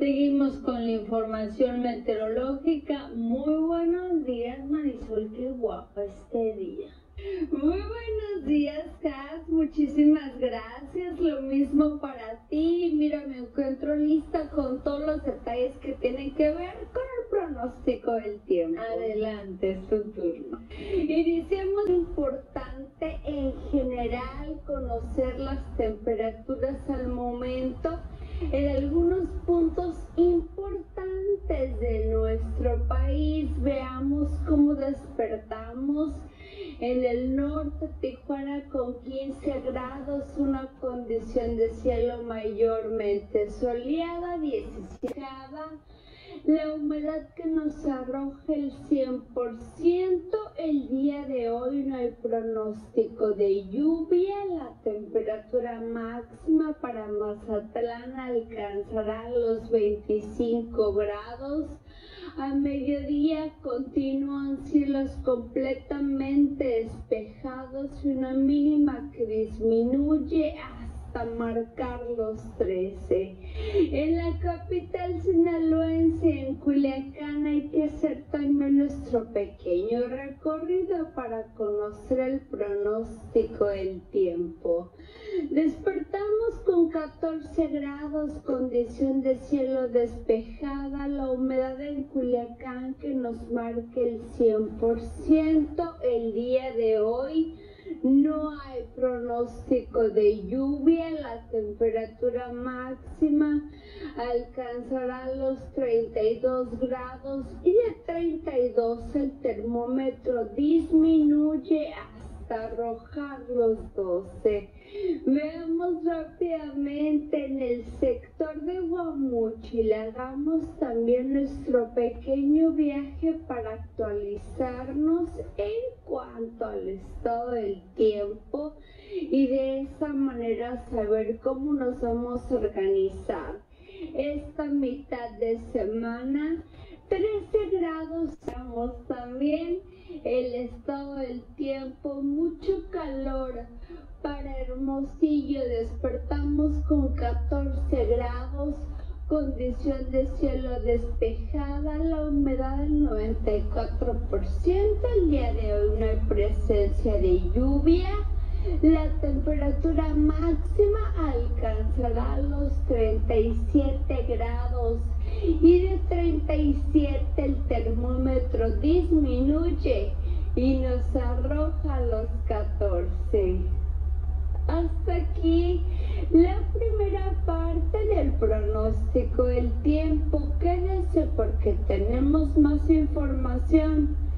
Seguimos con la información meteorológica. Muy buenos días, Marisol, qué guapa este día. Muy buenos días, Kat, muchísimas gracias, lo mismo para ti. Mira, me encuentro lista con todos los detalles que tienen que ver con el pronóstico del tiempo. Adelante, es tu turno. Iniciamos. Importante en general conocer las temperaturas al momento en algunos puntos importantes de nuestro país. Veamos cómo despertamos. En el norte, Tijuana con 15 grados, una condición de cielo mayormente soleada, 17 grados. La humedad que nos arroja el 100%, el día de hoy no hay pronóstico de lluvia. La temperatura máxima para Mazatlán alcanzará los 25 grados. A mediodía continúan cielos completamente despejados y una mínima que disminuye hasta marcar los 13. En la capital sinaloense, en Culiacán, hay que hacer también nuestro pequeño recorrido para conocer el pronóstico del tiempo. Despertamos con 14 grados, condición de cielo despejada, la humedad en Culiacán que nos marque el 100%. El día de hoy no hay pronóstico de lluvia. La temperatura máxima alcanzará los 32 grados y de 32 el termómetro disminuye hasta arrojar los 12. Veamos rápidamente en el sector de Guamuchil. Hagamos también nuestro pequeño viaje para actualizarnos en cuanto al estado del tiempo y de esa manera saber cómo nos vamos a organizar. Esta mitad de semana, 13 grados, estamos también el estado del tiempo, mucho calor. Para Hermosillo despertamos con 14 grados, condición de cielo despejada, la humedad del 94%, el día de hoy no hay presencia de lluvia. La temperatura máxima alcanzará los 37 grados y de 37 el termómetro disminuye y nos arroja los 14. Hasta aquí la primera parte del pronóstico del tiempo. Quédese porque tenemos más información.